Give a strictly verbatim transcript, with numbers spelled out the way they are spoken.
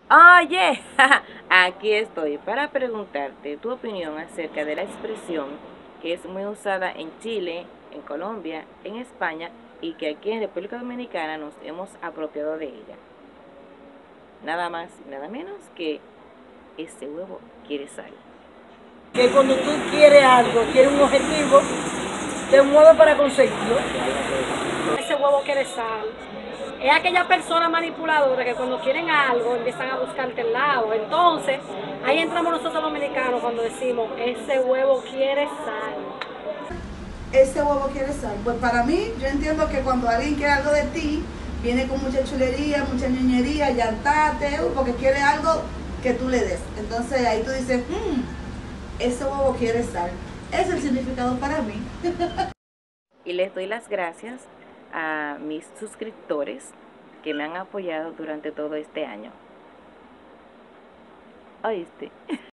Oye, aquí estoy para preguntarte tu opinión acerca de la expresión que es muy usada en Chile, en Colombia, en España y que aquí en República Dominicana nos hemos apropiado de ella. Nada más y nada menos que ese huevo quiere sal. Que cuando tú quieres algo, quieres un objetivo, te mueves para conseguirlo. Ese huevo quiere sal. Es aquella persona manipuladora que cuando quieren algo empiezan a buscarte el lado. Entonces, ahí entramos nosotros dominicanos cuando decimos, ese huevo quiere sal. Ese huevo quiere sal. Pues para mí, yo entiendo que cuando alguien quiere algo de ti, viene con mucha chulería, mucha ñoñería, llantate, uh, porque quiere algo que tú le des. Entonces ahí tú dices, mmm, ese huevo quiere sal. Es el significado para mí. Y les doy las gracias a mis suscriptores que me han apoyado durante todo este año. ¿Oíste?